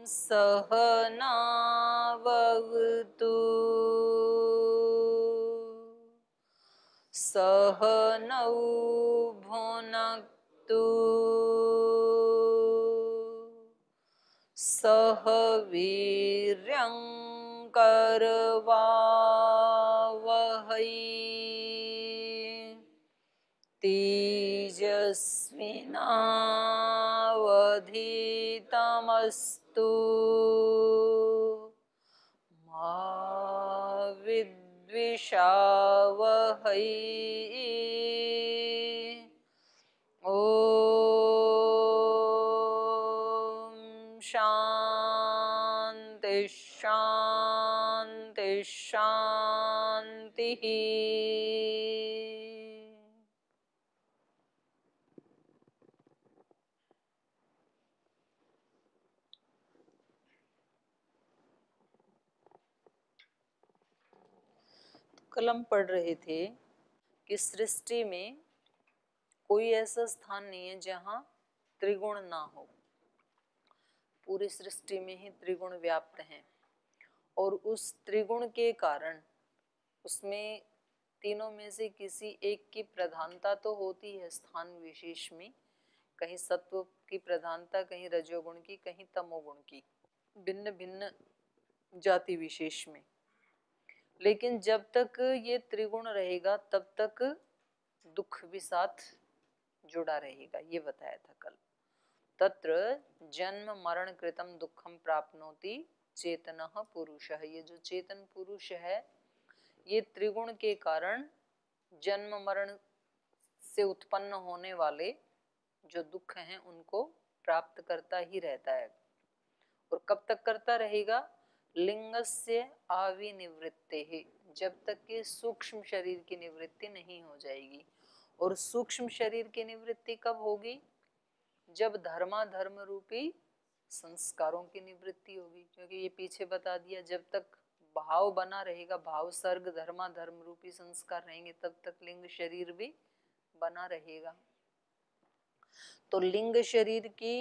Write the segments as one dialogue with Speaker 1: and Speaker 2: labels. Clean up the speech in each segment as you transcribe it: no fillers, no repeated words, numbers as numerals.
Speaker 1: सहनावतु सहनौ भुनक्तु सह वीर्यं करवावहै तेजस्विनावधीतमस्तु मा विद्विषावहै ॐ शान्ति शान्ति शान्तिः। कल हम पढ़ रहे थे कि सृष्टि में कोई ऐसा स्थान नहीं है जहां त्रिगुण ना हो। पूरी सृष्टि में ही त्रिगुण व्याप्त हैं और उस त्रिगुण के कारण उसमें तीनों में से किसी एक की प्रधानता तो होती है स्थान विशेष में, कहीं सत्व की प्रधानता, कहीं रजोगुण की, कहीं तमोगुण की, भिन्न भिन्न जाति विशेष में। लेकिन जब तक ये त्रिगुण रहेगा तब तक दुख भी साथ जुड़ा रहेगा, ये बताया था कल। तत्र जन्म मरण कृतम दुखम प्राप्नोति चेतनः पुरुषः। ये जो चेतन पुरुष है ये त्रिगुण के कारण जन्म मरण से उत्पन्न होने वाले जो दुख हैं उनको प्राप्त करता ही रहता है। और कब तक करता रहेगा? लिंगस्य आविनिवृत्तेः, जब तक कि सूक्ष्म शरीर की निवृत्ति नहीं हो जाएगी। और सूक्ष्म शरीर की निवृत्ति कब होगी? जब धर्माधर्म रूपी संस्कारों की निवृत्ति होगी। क्योंकि ये पीछे बता दिया, जब तक भाव बना रहेगा, भाव सर्ग धर्माधर्म रूपी संस्कार रहेंगे, तब तक लिंग शरीर भी बना रहेगा। तो लिंग शरीर की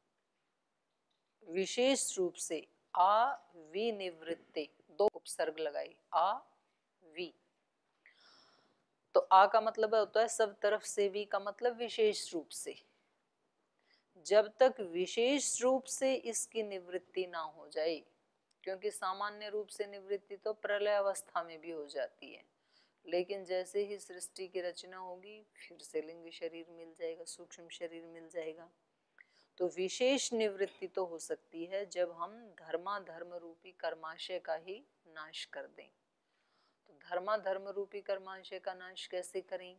Speaker 1: विशेष रूप से आविनिवृत्ते, दो उपसर्ग लगाई, आ वी। तो आ का मतलब होता है सब तरफ से, वी का मतलब विशेष रूप से। जब तक विशेष रूप से इसकी निवृत्ति ना हो जाए, क्योंकि सामान्य रूप से निवृत्ति तो प्रलय अवस्था में भी हो जाती है, लेकिन जैसे ही सृष्टि की रचना होगी फिर से लिंग शरीर मिल जाएगा, सूक्ष्म शरीर मिल जाएगा। तो विशेष निवृत्ति तो हो सकती है जब हम धर्माधर्म रूपी कर्माशय का ही नाश कर दें। तो धर्माधर्म रूपी कर्माशय का नाश कैसे करें?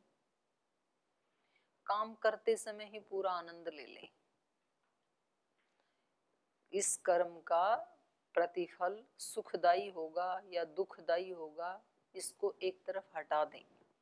Speaker 1: काम करते समय ही पूरा आनंद ले लें। इस कर्म का प्रतिफल सुखदायी होगा या दुखदायी होगा, इसको एक तरफ हटा दें।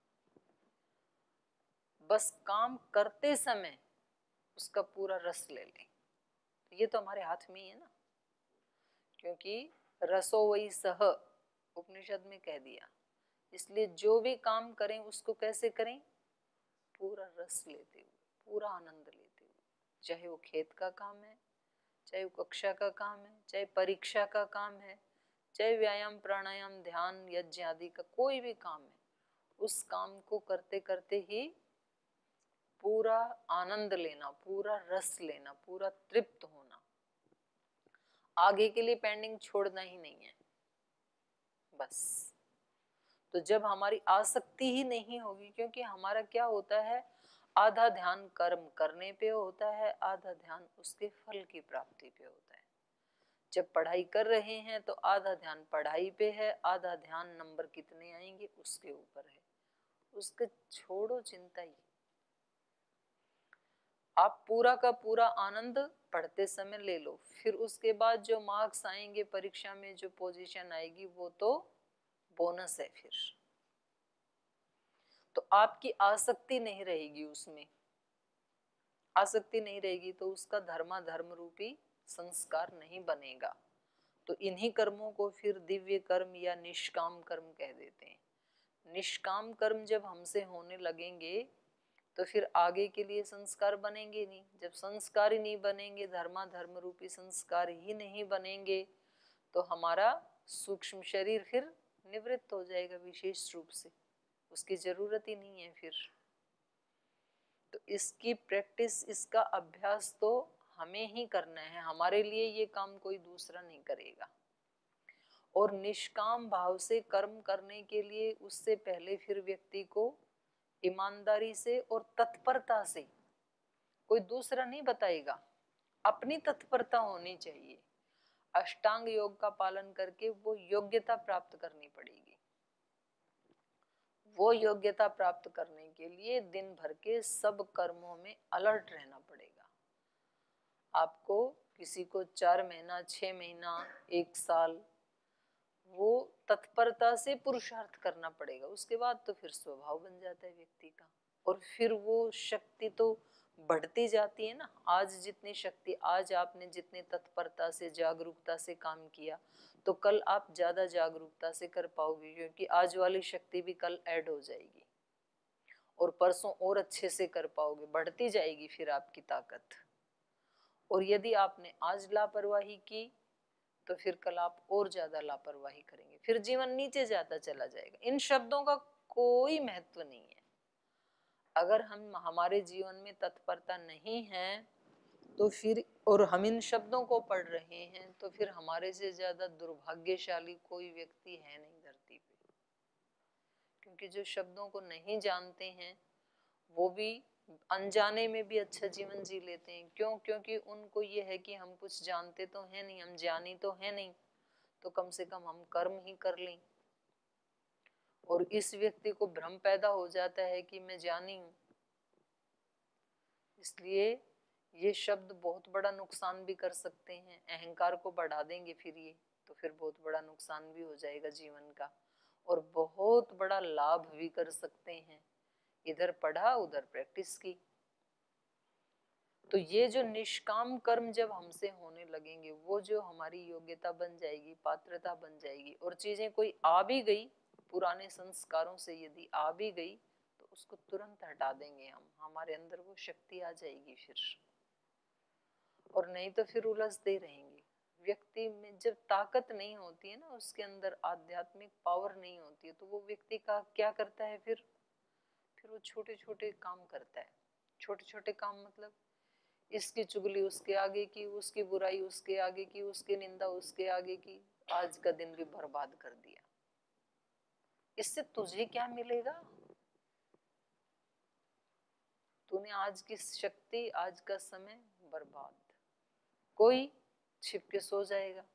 Speaker 1: बस काम करते समय उसका पूरा रस ले लें। तो ये तो हमारे हाथ में ही है ना, क्योंकि रसो वही सह उपनिषद में कह दिया। इसलिए जो भी काम करें उसको कैसे करें? पूरा रस लेते हुए, पूरा आनंद लेते हुए। चाहे वो खेत का काम है, चाहे वो कक्षा का काम है, चाहे परीक्षा का काम है, चाहे व्यायाम प्राणायाम ध्यान यज्ञ आदि का कोई भी काम है, उस काम को करते करते ही पूरा आनंद लेना, पूरा रस लेना, पूरा तृप्त होना। आगे के लिए पेंडिंग छोड़ना ही नहीं है बस। तो जब हमारी आसक्ति ही नहीं होगी, क्योंकि हमारा क्या होता है, आधा ध्यान कर्म करने पे होता है, आधा ध्यान उसके फल की प्राप्ति पे होता है। जब पढ़ाई कर रहे हैं तो आधा ध्यान पढ़ाई पे है, आधा ध्यान नंबर कितने आएंगे उसके ऊपर है। उसके छोड़ो चिंता ही। आप पूरा का पूरा आनंद पढ़ते समय ले लो, फिर उसके बाद जो मार्क्स आएंगे परीक्षा में, जो पोजीशन आएगी, वो तो बोनस है। फिर तो आपकी आसक्ति नहीं रहेगी उसमें। आसक्ति नहीं रहेगी तो उसका धर्माधर्म रूपी संस्कार नहीं बनेगा। तो इन्हीं कर्मों को फिर दिव्य कर्म या निष्काम कर्म कह देते हैं। निष्काम कर्म जब हमसे होने लगेंगे तो फिर आगे के लिए संस्कार बनेंगे नहीं। जब संस्कार ही नहीं बनेंगे, धर्माधर्म रूपी संस्कार ही नहीं बनेंगे, तो हमारा सूक्ष्म शरीर फिर निवृत्त हो जाएगा विशेष रूप से, उसकी जरूरत ही नहीं है फिर। तो इसकी प्रैक्टिस, इसका अभ्यास तो हमें ही करना है, हमारे लिए ये काम कोई दूसरा नहीं करेगा। और निष्काम भाव से कर्म करने के लिए उससे पहले फिर व्यक्ति को ईमानदारी से और तत्परता से, कोई दूसरा नहीं बताएगा, अपनी तत्परता होनी चाहिए। अष्टांग योग का पालन करके वो योग्यता प्राप्त करनी पड़ेगी। वो योग्यता प्राप्त करने के लिए दिन भर के सब कर्मों में अलर्ट रहना पड़ेगा। आपको किसी को 4 महीना, 6 महीना, 1 साल वो तत्परता से पुरुषार्थ करना पड़ेगा। उसके बाद तो फिर स्वभाव बन जाता है व्यक्ति का, और फिर वो शक्ति तो बढ़ती जाती है ना। आज जितनी शक्ति, आज आपने जितनी तत्परता से, जागरूकता से काम किया, तो कल आप ज्यादा जागरूकता से कर पाओगे, क्योंकि आज वाली शक्ति भी कल ऐड हो जाएगी, और परसों और अच्छे से कर पाओगे, बढ़ती जाएगी फिर आपकी ताकत। और यदि आपने आज लापरवाही की, तो फिर कल आप और ज्यादा लापरवाही करेंगे, फिर जीवन नीचे जाता चला जाएगा। इन शब्दों का कोई महत्व नहीं है। अगर हम, हमारे जीवन में तत्परता नहीं है, तो फिर, और हम इन शब्दों को पढ़ रहे हैं, तो फिर हमारे से ज्यादा दुर्भाग्यशाली कोई व्यक्ति है नहीं धरती पे। क्योंकि जो शब्दों को नहीं जानते हैं, वो भी अनजाने में भी अच्छा जीवन जी लेते हैं। क्यों? क्योंकि उनको ये है कि हम कुछ जानते तो है नहीं, हम ज्ञानी तो है नहीं, तो कम से कम हम कर्म ही कर लें। और इस व्यक्ति को भ्रम पैदा हो जाता है कि मैं ज्ञानी हूं। इसलिए ये शब्द बहुत बड़ा नुकसान भी कर सकते हैं, अहंकार को बढ़ा देंगे फिर ये, तो फिर बहुत बड़ा नुकसान भी हो जाएगा जीवन का, और बहुत बड़ा लाभ भी कर सकते हैं। इधर पढ़ा, उधर प्रैक्टिस की। तो ये जो निष्काम कर्म जब हमसे होने लगेंगे, वो जो हमारी योग्यता बन जाएगी, पात्रता बन जाएगी, और चीजें कोई आ भी गई पुराने संस्कारों से, यदि आ भी गई, तो उसको तुरंत हटा देंगे हम, हमारे अंदर वो शक्ति आ जाएगी फिर। और नहीं तो फिर उलझते रहेंगे। व्यक्ति में जब ताकत नहीं होती है ना, उसके अंदर आध्यात्मिक पावर नहीं होती है, तो वो व्यक्ति का क्या करता है फिर वो छोटे छोटे काम करता है। छोटे छोटे काम मतलब इसकी चुगली उसके आगे की, उसकी बुराई उसके आगे की, उसकी निंदा उसके आगे की, आज का दिन भी बर्बाद कर दिया। इससे तुझे क्या मिलेगा? तूने आज की शक्ति, आज का समय बर्बाद। कोई छिप के सो जाएगा,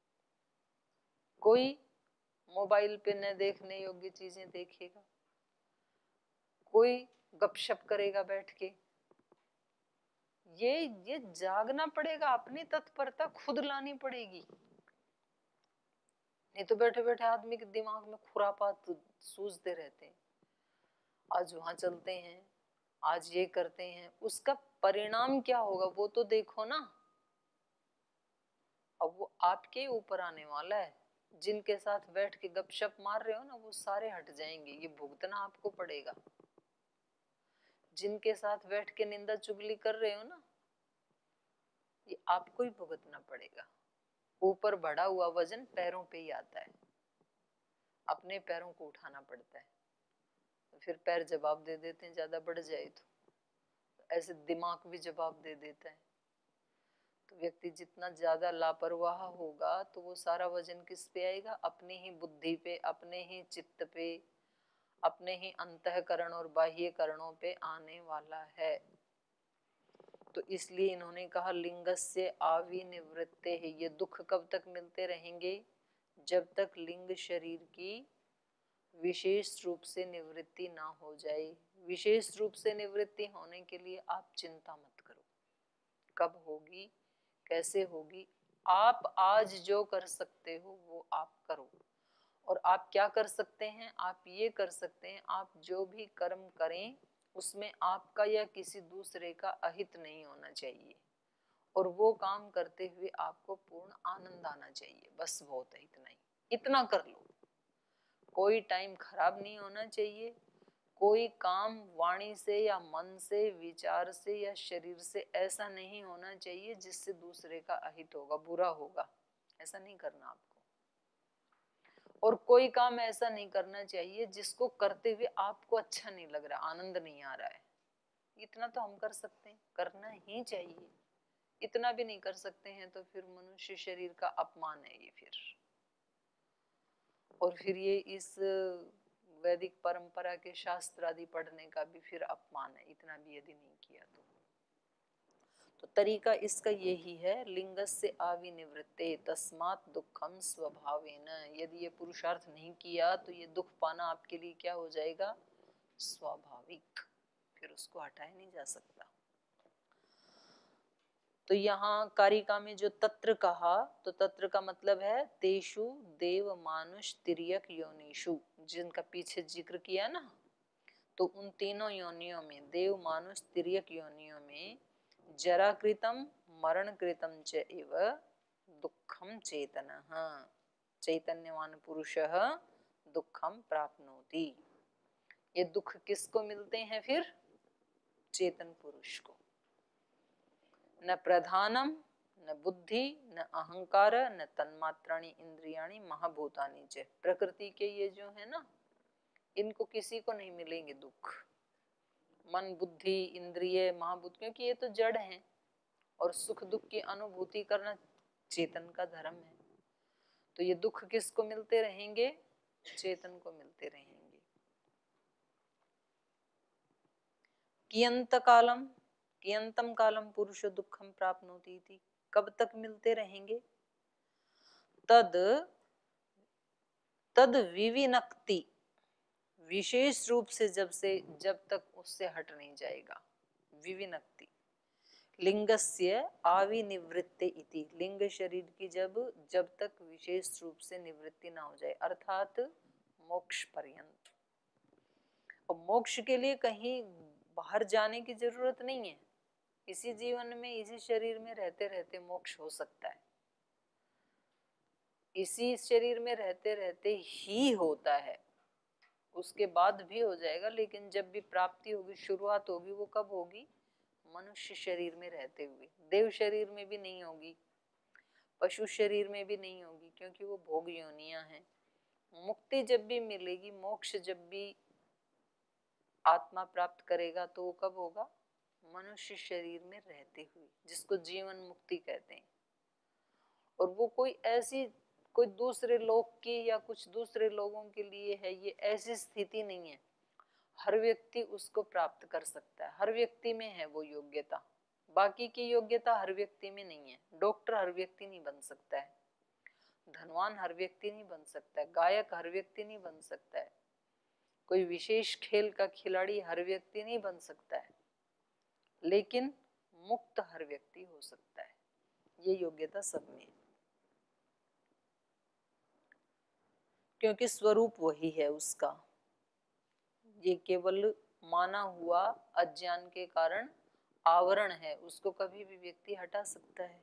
Speaker 1: कोई मोबाइल पे न देखने योग्य चीजें देखेगा, कोई गपशप करेगा बैठ के। ये जागना पड़ेगा, अपनी तत्परता खुद लानी पड़ेगी। नहीं तो बैठे बैठे आदमी के दिमाग में खुरापात सूझते रहते हैं। आज वहां चलते हैं, आज ये करते हैं, उसका परिणाम क्या होगा वो तो देखो ना। अब वो आपके ऊपर आने वाला है। जिनके साथ बैठ के गपशप मार रहे हो ना, वो सारे हट जाएंगे, ये भुगतना आपको पड़ेगा। जिनके साथ बैठ के निंदा चुगली कर रहे हो ना, ये आपको ही भुगतना पड़ेगा। ऊपर बढ़ा हुआ वजन पैरों पे ही आता है, अपने पैरों को उठाना पड़ता है। तो फिर पैर जवाब दे देते हैं, ज्यादा बढ़ जाए तो ऐसे दिमाग भी जवाब दे देता है। तो व्यक्ति जितना ज्यादा लापरवाह होगा, तो वो सारा वजन किस पे आएगा? अपनी ही बुद्धि पे, अपने ही चित्त पे, अपने ही अंतःकरण और बाह्य करणों पे आने वाला है। तो इसलिए इन्होंने कहा लिंगस्य आविनिवृत्ते है। ये दुख कब तक मिलते रहेंगे? जब तक लिंग शरीर की विशेष रूप से निवृत्ति ना हो जाए। विशेष रूप से निवृत्ति होने के लिए आप चिंता मत करो, कब होगी, कैसे होगी। आप आज जो कर सकते हो वो आप करो। और आप क्या कर सकते हैं? आप ये कर सकते हैं, आप जो भी कर्म करें उसमें आपका या किसी दूसरे का अहित नहीं होना चाहिए, और वो काम करते हुए आपको पूर्ण आनंद आना चाहिए। बस बहुत है, इतना ही, इतना कर लो। कोई टाइम खराब नहीं होना चाहिए, कोई काम वाणी से या मन से, विचार से या शरीर से ऐसा नहीं होना चाहिए जिससे दूसरे का अहित होगा, बुरा होगा, ऐसा नहीं करना आपको। और कोई काम ऐसा नहीं करना चाहिए जिसको करते हुए आपको अच्छा नहीं लग रहा, आनंद नहीं आ रहा है। इतना तो हम कर सकते हैं, करना ही चाहिए। इतना भी नहीं कर सकते हैं तो फिर मनुष्य शरीर का अपमान है ये फिर। और फिर ये इस वैदिक परंपरा के शास्त्र आदि पढ़ने का भी फिर अपमान है, इतना भी यदि नहीं किया तो तरीका इसका यही है, लिंगस्य आविनिवृत्ते तस्मात् दुखम स्वभावेन। यदि ये पुरुषार्थ नहीं किया तो ये दुख पाना आपके लिए क्या हो जाएगा, स्वाभाविक, फिर उसको हटाया नहीं जा सकता। तो यहाँ कारिका में जो तत्र कहा, तो तत्र का मतलब है तेषु देव मानुष तिर्यक योनिषु, जिनका पीछे जिक्र किया ना, तो उन तीनों योनियों में, देव मानुष तिर्यक योनियों में जरा कृतम मरण कृतम च एव दुखम चेतनः, चैतन्यवान पुरुषः दुखम प्राप्नोति। ये दुख किसको मिलते हैं फिर, चेतन पुरुष को। न प्रधानम न बुद्धि न अहंकार न तन्मात्राणि इंद्रियाणि महाभूतानि च। प्रकृति के ये जो है ना, इनको किसी को नहीं मिलेंगे दुख, मन बुद्धि इंद्रिय महाभूत, क्योंकि ये तो जड़ हैं और सुख दुख की अनुभूति करना चेतन का धर्म है। तो ये दुख किसको मिलते रहेंगे, चेतन को मिलते रहेंगे। कियंत कालम, कियंतम कालम पुरुष दुखम प्राप्नोति थी, कब तक मिलते रहेंगे, तद तद विविनक्ति, विशेष रूप से जब तक उससे हट नहीं जाएगा। विविनक्ति लिंगस्य आविनिवृत्ति इति, लिंग शरीर की जब तक विशेष रूप से निवृत्ति ना हो जाए, अर्थात मोक्ष पर्यंत। और मोक्ष के लिए कहीं बाहर जाने की जरूरत नहीं है, इसी जीवन में इसी शरीर में रहते रहते मोक्ष हो सकता है। इसी शरीर में रहते रहते ही होता है, उसके बाद भी हो जाएगा, लेकिन जब भी प्राप्ति होगी, शुरुआत होगी, वो कब होगी, मनुष्य शरीर में रहते हुए। देव शरीर में भी नहीं होगी, पशु शरीर में भी नहीं होगी, क्योंकि वो भोग योनियां हैं। मुक्ति जब भी मिलेगी, मोक्ष जब भी आत्मा प्राप्त करेगा, तो वो कब होगा, मनुष्य शरीर में रहते हुए, जिसको जीवन मुक्ति कहते हैं। और वो कोई दूसरे लोग की या कुछ दूसरे लोगों के लिए है, ये ऐसी स्थिति नहीं है। हर व्यक्ति उसको प्राप्त कर सकता है, हर व्यक्ति में है वो योग्यता। बाकी की योग्यता हर व्यक्ति में नहीं है। डॉक्टर हर व्यक्ति नहीं बन सकता है, धनवान हर व्यक्ति नहीं बन सकता है, गायक हर व्यक्ति नहीं बन सकता है, कोई विशेष खेल का खिलाड़ी हर व्यक्ति नहीं बन सकता है, लेकिन मुक्त हर व्यक्ति हो सकता है। ये योग्यता सब में है, क्योंकि स्वरूप वही है उसका। ये केवल माना हुआ अज्ञान के कारण आवरण है, उसको कभी भी व्यक्ति हटा सकता है।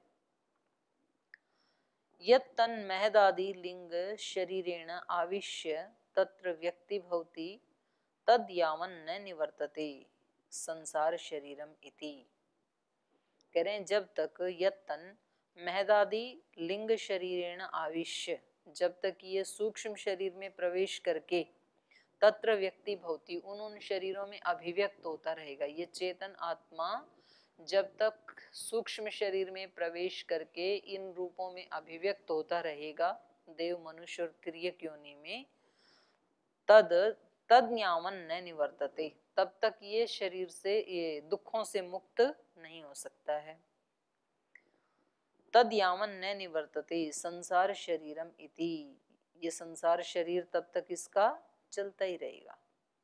Speaker 1: यत् तन्महदादि लिंग शरीरेण आविश्य तत्र व्यक्ति भवति तद यावन न निवर्तते संसार शरीरम इति। कह रहे हैं जब तक यत् तन महदादि लिंग शरीरेण आविश्य, जब तक ये सूक्ष्म शरीर में प्रवेश करके तत्र व्यक्ति भवति, उन शरीरों में अभिव्यक्त होता रहेगा। ये चेतन आत्मा जब तक सूक्ष्म शरीर में प्रवेश करके इन रूपों में अभिव्यक्त होता रहेगा, देव मनुष्य और तिर्यक योनि में, तद न्यावन न निवर्तते, तब तक ये शरीर से, ये दुखों से मुक्त नहीं हो सकता है। तद यावन न निवर्तते संसार शरीरम इति, ये संसार शरीर तब तक इसका चलता ही रहेगा।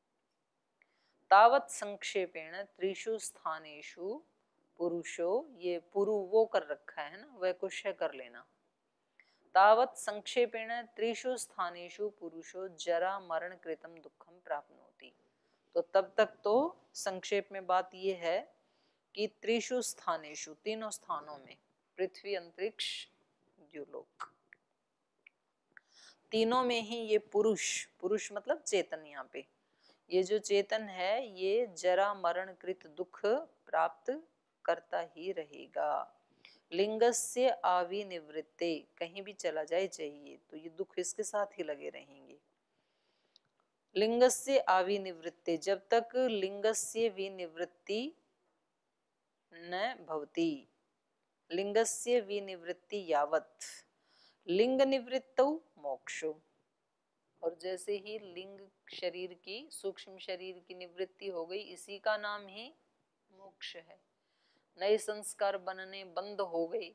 Speaker 1: तावत संक्षेपेण त्रिषु स्थानेषु पुरुषो, ये पुरु वो कर रखा है ना, वह कुछ है कर लेना। तावत संक्षेपेण त्रिषु स्थानेषु पुरुषो जरा मरण कृतम दुखम प्राप्नोति। तो तब तक तो संक्षेप में बात ये है कि त्रिषु स्थानेषु, तीनों स्थानों में, पृथ्वी अंतरिक्ष द्युलोक, तीनों में ही ये पुरुष, पुरुष मतलब चेतन, यहाँ पे ये जो चेतन है ये जरा मरण कृत दुख प्राप्त करता ही रहेगा। लिंगस्य आविनिवृत्ते, कहीं भी चला जाए चाहिए तो ये दुख इसके साथ ही लगे रहेंगे। लिंगस्य आविनिवृत्ते, जब तक लिंगस्य विनिवृत्ति न भवति, लिंगस्य विनिवृत्ति यावत लिंग निवृत्तौ मोक्षो, और जैसे ही लिंग शरीर की, सूक्ष्म शरीर की निवृत्ति हो गई, इसी का नाम ही मोक्ष है। नए संस्कार बनने बंद हो गए,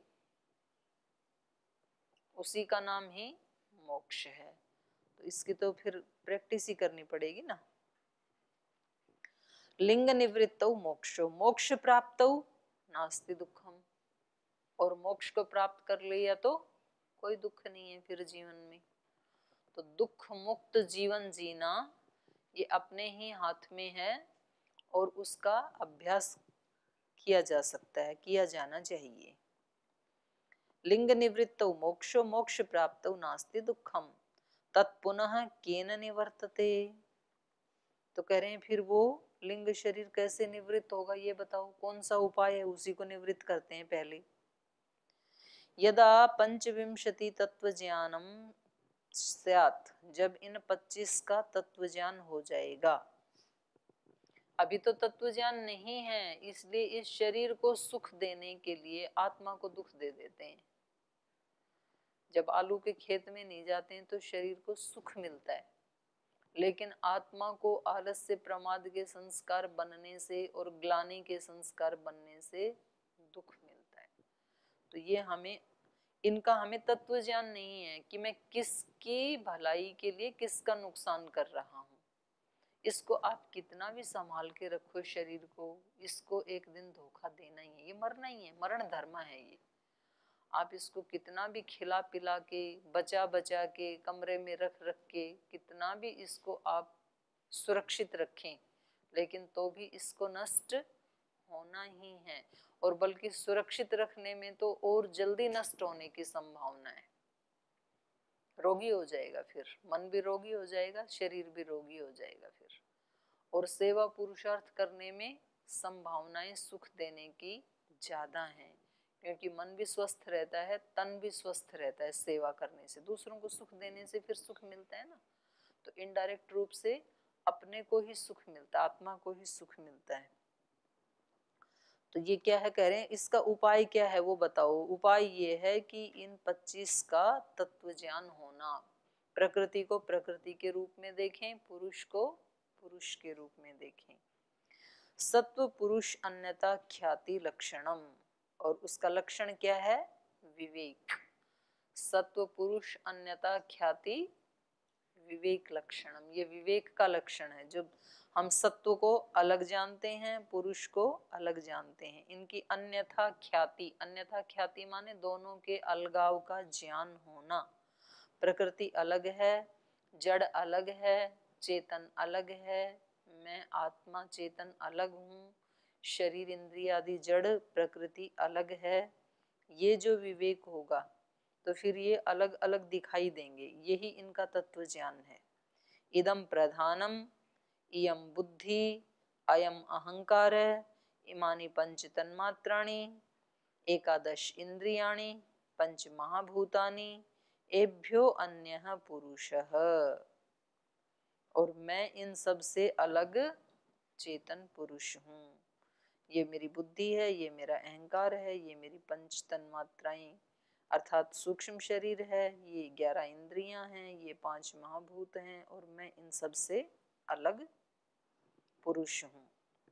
Speaker 1: उसी का नाम ही मोक्ष है। तो इसकी तो फिर प्रैक्टिस ही करनी पड़ेगी ना। लिंग निवृत्तौ मोक्षो, मोक्ष प्राप्तौ नास्ति दुखम, और मोक्ष को प्राप्त कर लिया तो कोई दुख नहीं है फिर जीवन में। तो दुख मुक्त जीवन जीना ये अपने ही हाथ में है, और उसका अभ्यास किया जा सकता है, किया जाना चाहिए। लिंग निवृत्तौ मोक्षो, मोक्ष प्राप्तौ नास्ति दुखम, तत्पुनः केन निवर्तते। तो कह रहे हैं फिर वो लिंग शरीर कैसे निवृत्त होगा ये बताओ, कौन सा उपाय है, उसी को निवृत्त करते हैं पहले। यदा पंचविंशति तत्व ज्ञानम स्यात्, जब इन 25 का तत्व ज्ञान हो जाएगा। अभी तो तत्व ज्ञान नहीं है, इसलिए इस शरीर को सुख देने के लिए आत्मा को दुख दे देते हैं। जब आलू के खेत में नहीं जाते हैं तो शरीर को सुख मिलता है, लेकिन आत्मा को आलस्य प्रमाद के संस्कार बनने से और ग्लानि के संस्कार बनने से दुख मिलता है। तो ये हमें, इनका हमें तत्व ज्ञान नहीं है कि मैं किसकी भलाई के लिए किसका नुकसान कर रहा हूँ। इसको आप कितना भी संभाल के रखो शरीर को, इसको एक दिन धोखा देना ही है, ये मरना ही है, मरण धर्म है ये। आप इसको कितना भी खिला पिला के, बचा बचा के, कमरे में रख रख के, कितना भी इसको आप सुरक्षित रखें, लेकिन तो भी इसको नष्ट होना ही है। और बल्कि सुरक्षित रखने में तो और जल्दी नष्ट होने की संभावना है। रोगी हो जाएगा, फिर मन भी रोगी हो जाएगा, शरीर भी रोगी हो जाएगा फिर। और सेवा पुरुषार्थ करने में संभावनाएं सुख देने की ज्यादा हैं, क्योंकि मन भी स्वस्थ रहता है, तन भी स्वस्थ रहता है। सेवा करने से, दूसरों को सुख देने से फिर सुख मिलता है ना। तो इनडायरेक्ट रूप से अपने को ही सुख मिलता है, आत्मा को ही सुख मिलता है। तो ये क्या है, कह रहे हैं इसका उपाय क्या है वो बताओ। उपाय ये है कि इन 25 का तत्व ज्ञान होना। प्रकृति को प्रकृति के रूप में देखें, पुरुष को पुरुष के रूप में देखें। सत्व पुरुष अन्यथा ख्याति लक्षणम, और उसका लक्षण क्या है, विवेक। सत्व पुरुष अन्यथा ख्याति विवेक लक्षणम, ये विवेक का लक्षण है। जब हम सत्व को अलग जानते हैं, पुरुष को अलग जानते हैं, इनकी अन्यथा ख्याति, अन्यथा ख्याति माने दोनों के अलगाव का ज्ञान होना। प्रकृति अलग है, जड़ अलग है, चेतन अलग है, मैं आत्मा चेतन अलग हूँ, शरीर इंद्रिय आदि जड़ प्रकृति अलग है। ये जो विवेक होगा तो फिर ये अलग अलग दिखाई देंगे, यही इनका तत्व ज्ञान है। इदम प्रधानम, इयम बुद्धि, अयम अहंकार, इमानि पंच तन्मात्राणि, एकादश इंद्रियाणि, पंच महाभूतानि, एभ्यो अन्यः पुरुषः। और मैं इन सब से अलग चेतन पुरुष हूँ। ये मेरी बुद्धि है, ये मेरा अहंकार है, ये मेरी पंच तन्मात्राएं अर्थात सूक्ष्म शरीर है, ये 11 इंद्रियां हैं, ये 5 महाभूत हैं, और मैं इन सब से अलग पुरुष हूँ।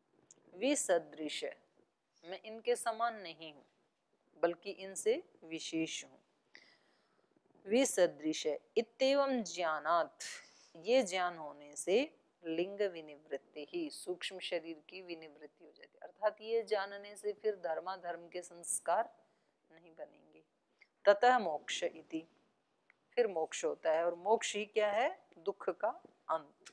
Speaker 1: विसदृश, मैं इनके समान नहीं हूँ, बल्कि इनसे विशेष हूँ। विसदृश इत्येवं ज्ञानात्, ये ज्ञान होने से लिंग विनिवृत्ति ही, सूक्ष्म शरीर की विनिवृत्ति हो जाती है। अर्थात ये जानने से फिर धर्माधर्म के संस्कार नहीं बनेंगे। ततः मोक्ष इति, फिर मोक्ष होता है। और मोक्ष ही क्या है, दुख का अंत।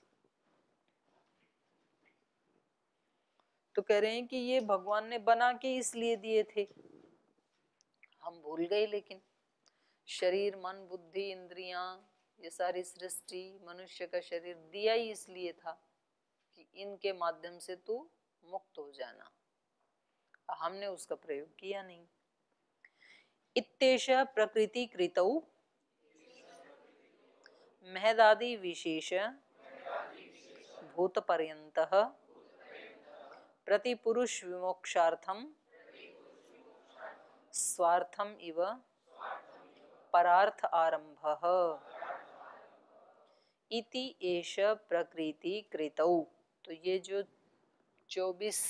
Speaker 1: तो कह रहे हैं कि ये भगवान ने बना के इसलिए दिए थे, हम भूल गए। लेकिन शरीर मन बुद्धि इंद्रियां, ये सारी सृष्टि, मनुष्य का शरीर दिया ही इसलिए था इनके माध्यम से तू मुक्त हो जाना। हमने उसका प्रयोग किया नहीं। इत्येष प्रकृति कृतौ महदादि विशेष भूत पर्यन्तः प्रतिपुरुष विमोक्षार्थम स्वार्थम इव परार्थ आरंभः इति एष प्रकृति कृतौ। तो ये जो 24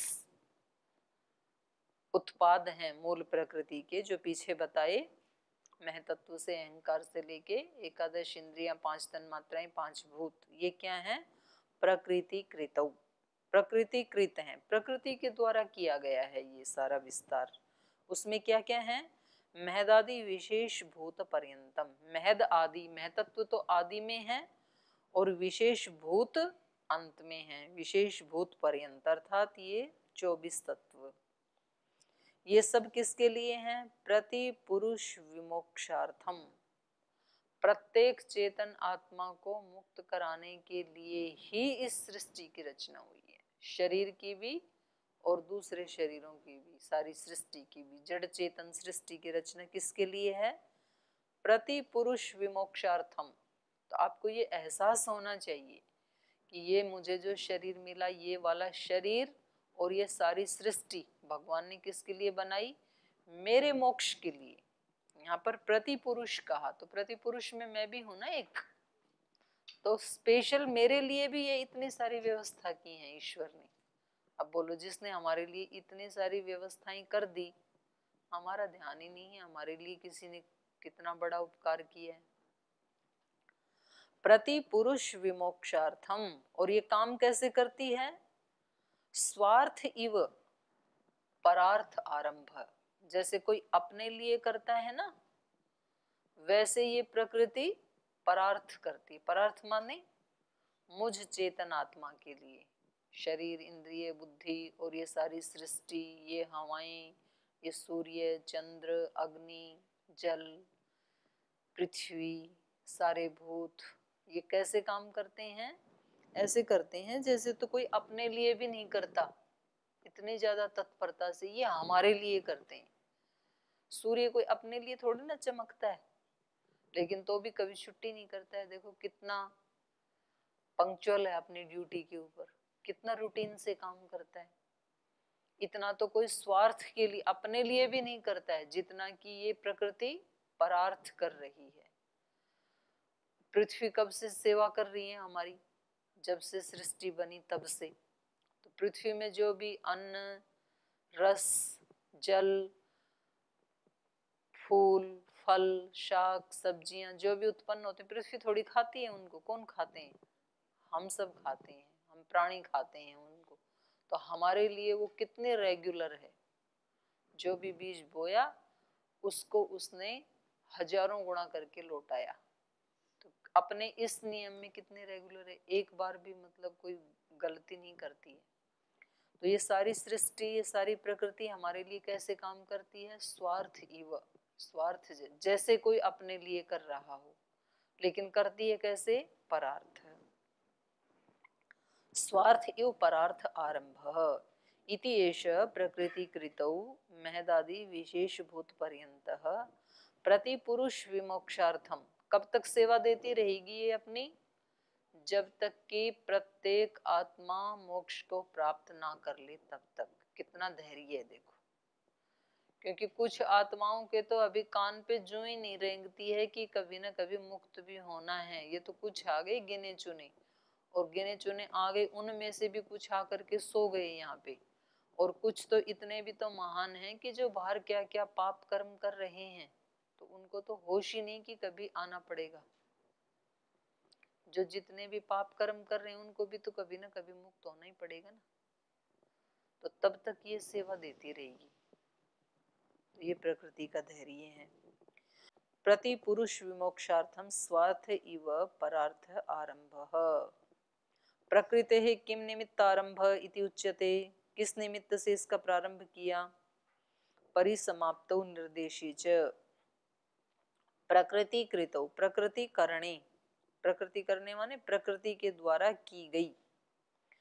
Speaker 1: उत्पाद हैं मूल प्रकृति के, जो पीछे बताए, महतत्व से अहंकार से लेके एकादश इंद्रियां, 5 तन्मात्राएं, 5 भूत, ये क्या है? प्रकृति कृतौ, प्रकृति कृत है, प्रकृति के द्वारा किया गया है ये सारा विस्तार। उसमें क्या क्या है? महदादि विशेष भूत पर्यंतम, महद आदि, महतत्व तो आदि में है और विशेष भूत अंत में है, विशेष भूत पर्यंत, अर्थात ये 24 तत्व। ये सब किसके लिए हैं? प्रति पुरुष विमोक्षार्थम, प्रत्येक चेतन आत्मा को मुक्त कराने के लिए ही इस सृष्टि की रचना हुई है, शरीर की भी और दूसरे शरीरों की भी, सारी सृष्टि की भी। जड़ चेतन सृष्टि की रचना किसके लिए है? प्रति पुरुष विमोक्षार्थम। तो आपको ये एहसास होना चाहिए कि ये मुझे जो शरीर मिला, ये वाला शरीर और ये सारी सृष्टि भगवान ने किसके लिए बनाई? मेरे मोक्ष के लिए। यहाँ पर प्रति पुरुष कहा, तो प्रति पुरुष में मैं भी हूं ना एक, तो स्पेशल मेरे लिए भी ये इतनी सारी व्यवस्था की है ईश्वर ने। अब बोलो, जिसने हमारे लिए इतनी सारी व्यवस्थाएं कर दी, हमारा ध्यान ही नहीं है हमारे लिए किसी ने कितना बड़ा उपकार किया है। प्रति पुरुष विमोक्षार्थम, और ये काम कैसे करती है? स्वार्थ इव परार्थ आरंभ, जैसे कोई अपने लिए करता है ना, वैसे ये प्रकृति परार्थ करती। परार्थ माने मुझ चेतन आत्मा के लिए, शरीर, इंद्रिय, बुद्धि और ये सारी सृष्टि, ये हवाएं, ये सूर्य, चंद्र, अग्नि, जल, पृथ्वी, सारे भूत, ये कैसे काम करते हैं? ऐसे करते हैं जैसे तो कोई अपने लिए भी नहीं करता, इतनी ज्यादा तत्परता से ये हमारे लिए करते हैं। सूर्य कोई अपने लिए थोड़ी ना चमकता है, लेकिन तो भी कभी छुट्टी नहीं करता है। देखो कितना पंक्चुअल है अपनी ड्यूटी के ऊपर, कितना रूटीन से काम करता है। इतना तो कोई स्वार्थ के लिए, अपने लिए भी नहीं करता है जितना कि ये प्रकृति परार्थ कर रही है। पृथ्वी कब से सेवा कर रही है हमारी? जब से सृष्टि बनी तब से। तो पृथ्वी में जो भी अन्न, रस, जल, फूल, फल, शाक, सब्जियां जो भी उत्पन्न होते हैं, पृथ्वी थोड़ी खाती है उनको। कौन खाते हैं? हम सब खाते हैं, हम प्राणी खाते हैं उनको। तो हमारे लिए वो कितने रेगुलर है। जो भी बीज बोया उसको उसने हजारों गुणा करके लौटाया। तो अपने इस नियम में कितने रेगुलर है, एक बार भी मतलब कोई गलती नहीं करती है। तो ये सारी सृष्टि, ये सारी प्रकृति हमारे लिए कैसे काम करती है? स्वार्थ इव, स्वार्थ जैसे कोई अपने लिए कर रहा हो, लेकिन करती है कैसे? परार्थ। स्वार्थ इव परार्थ आरंभ इति एष प्रकृति कृतौ महदादि विशेष भूत पर्यंतः प्रति पुरुष विमोक्षार्थम। कब तक सेवा देती रहेगी ये अपनी? जब तक कि प्रत्येक आत्मा मोक्ष को प्राप्त ना कर ले तब तक। कितना धैर्य है देखो। क्योंकि कुछ आत्माओं के तो अभी कान पे जू ही नहीं रेंगती है कि कभी ना कभी मुक्त भी होना है। ये तो कुछ आ गए गिने चुने, और गिने चुने आ गए, उनमें से भी कुछ आकर के सो गए यहाँ पे। और कुछ तो इतने भी तो महान हैं कि जो बाहर क्या क्या पाप कर्म कर रहे हैं, तो उनको तो होश ही नहीं कि कभी आना पड़ेगा। जो जितने भी पाप कर्म कर रहे हैं उनको भी तो कभी ना कभी मुक्त होना ही पड़ेगा ना। तो तब तक ये सेवा देती रहेगी। तो ये प्रकृति का धैर्य है। प्रति पुरुष विमोक्षार्थम स्वार्थ इव परार्थ आरंभ। प्रकृते किम निमित्त आरंभ इति उच्यते। किस निमित्त से इसका प्रारंभ किया? परिसमाप्तौ निर्देशी च प्रकृति कृतौ, प्रकृति करणे, प्रकृति करने माने प्रकृति के द्वारा की गई।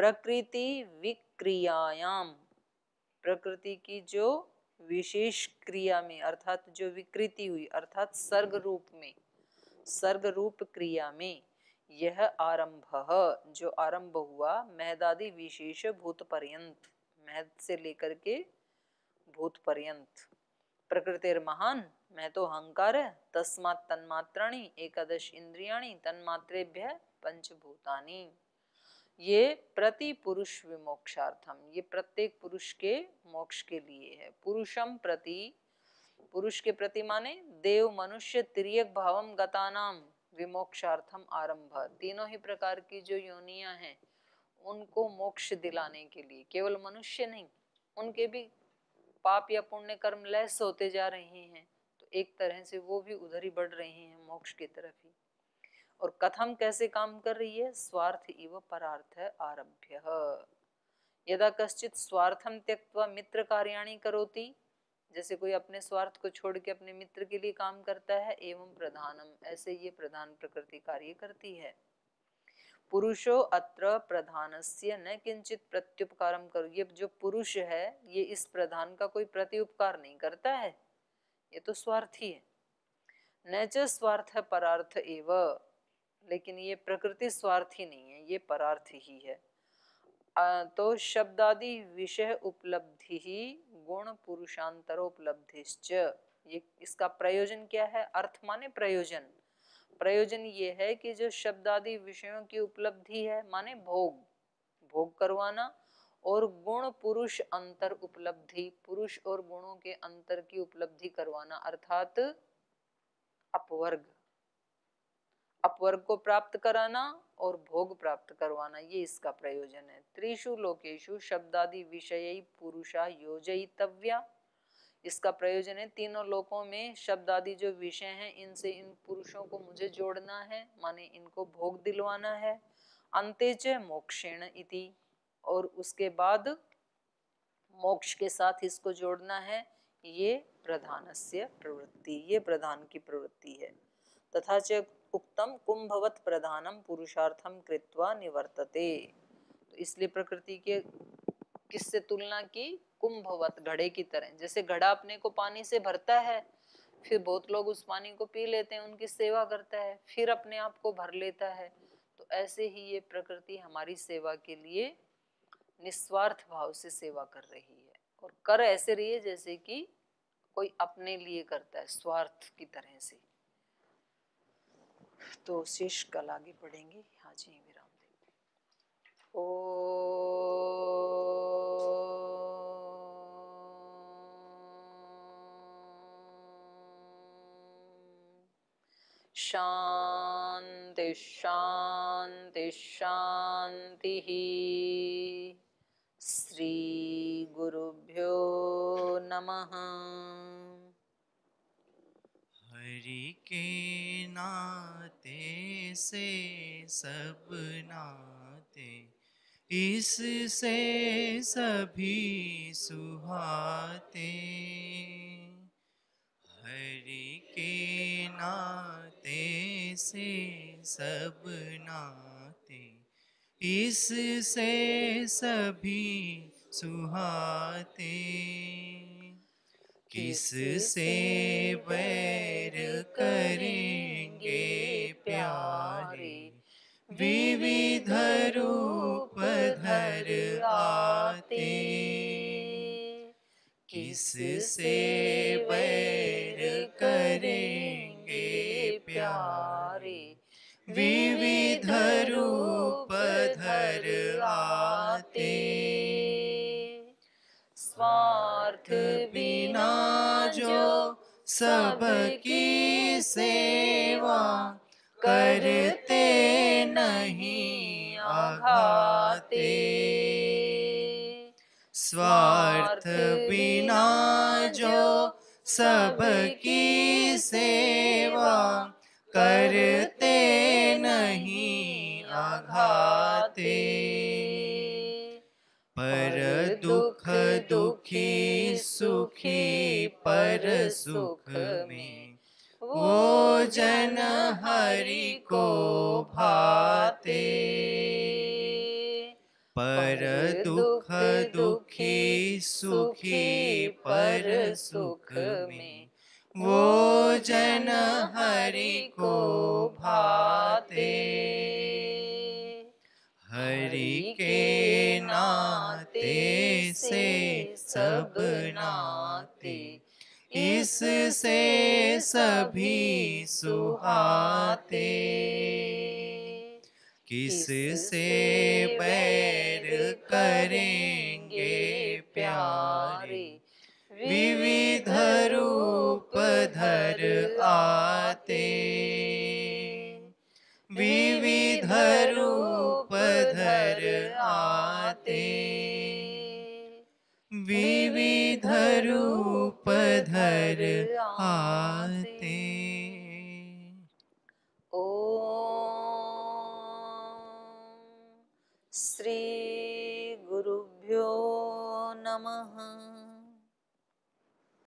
Speaker 1: प्रकृति विक्रियायाम, प्रकृति की जो विशेष क्रिया में अर्थात जो विकृति हुई अर्थात सर्ग रूप में, सर्ग रूप क्रिया में, यह आरंभ जो आरंभ हुआ महदादि विशेष भूत पर्यंत, महद से लेकर के भूत पर्यंत, प्रकृतिर महान महतो अहंकार तस्मात् तन्मात्राणि एकादश इंद्रियाणि तन्मात्रेभ्य पंचभूतानि। ये प्रति पुरुष विमोक्षार्थम, ये प्रत्येक पुरुष के मोक्ष के लिए है। पुरुषम प्रति, पुरुष के प्रति माने देव मनुष्य तिर्यक भावम गतानाम विमोक्षार्थम आरंभ, तीनों ही प्रकार की जो योनियां हैं उनको मोक्ष दिलाने के लिए, केवल मनुष्य नहीं उनके भी पाप या पुण्य कर्म लैस होते जा रहे हैं, तो एक तरह से वो भी उधर ही बढ़ रहे हैं मोक्ष की तरफ ही। और कथम कैसे काम कर रही है, स्वार्थ इव परार्थ आरभ्य, यदा कश्चित स्वार्थम त्यक्त्वा मित्र कार्याणि करोति, जैसे कोई अपने स्वार्थ को छोड़ के अपने मित्र के लिए काम करता है, एवं प्रधानम, ऐसे ये प्रधान प्रकृति कार्य करती है। पुरुषो अत्र प्रधानस्य न किंचित प्रत्युपकारम करो, ये जो पुरुष है ये इस प्रधान का कोई प्रत्युपकार नहीं करता है, ये तो स्वार्थी है। न च स्वार्थ परार्थ एव, लेकिन ये प्रकृति स्वार्थी नहीं है, ये परार्थ ही है। तो शब्दादि विषय उपलब्धि ही गुण पुरुषांतरोपलब्धिश्च, ये इसका प्रयोजन क्या है, अर्थ माने प्रयोजन, प्रयोजन ये है कि जो शब्दादि विषयों की उपलब्धि है माने भोग, भोग करवाना, और गुण पुरुष अंतर उपलब्धि, पुरुष और गुणों के अंतर की उपलब्धि करवाना, अर्थात अपवर्ग, अपवर्ग को प्राप्त कराना और भोग प्राप्त करवाना, ये इसका प्रयोजन है। त्रिषु लोकेषु शब्दादि विषय पुरुषा योजयितव्या, इसका प्रयोजन है तीनों लोकों में शब्द आदि जो विषय हैं इनसे इन पुरुषों को मुझे जोड़ना है, माने इनको भोग दिलवाना है। अंते च मोक्षेण इति, और उसके बाद मोक्ष के साथ इसको जोड़ना है, ये प्रधानस्य प्रवृत्ति, ये प्रधान की प्रवृत्ति है। तथा च उक्तम कुंभवत प्रधानम पुरुषार्थम कृत्वा निवर्तते, तो इसलिए प्रकृति के किससे तुलना की, कुंभवत, घड़े की तरह। जैसे घड़ा अपने को पानी से भरता है, फिर बहुत लोग उस पानी को पी लेते हैं, उनकी सेवा करता है, फिर अपने आप को भर लेता है, तो ऐसे ही ये प्रकृति हमारी सेवा के लिए निस्वार्थ भाव से सेवा कर रही है, और कर ऐसे रही है जैसे कि कोई अपने लिए करता है, स्वार्थ की तरह से। तो शेष कल आगे पढ़ेंगे, आज यहीं विराम देंगे। शांति शांति शांति, श्री गुरुभ्यो नमः।
Speaker 2: हरि के नाते से सब नाते, इससे सभी सुहाते। हरि के नाते से सब नाते, इससे सभी सुहाते। किससे वैर करेंगे प्यारे, विविध रूप धर आते। किससे वैर करेंगे प्यारे, विविध रूप धर आते। स्वार्थ बिना जो सबकी सेवा, करते नहीं आघाते। स्वार्थ बिना जो सबकी सेवा, करते नहीं आघाते। पर दुख दुखी सुखी पर सुख में, वो जन हरि को भाते। पर दुख दुखी सुखी पर सुख में, वो जन हरि को भाते। हरि के नाते से सब नाते, इससे सभी सुहाते। किससे बैर करेंगे प्यारे, विविध रूप धर आते। विविध रूप धर आते। विविध रूप धर आते।
Speaker 1: श्री गुरुभ्यो नमः।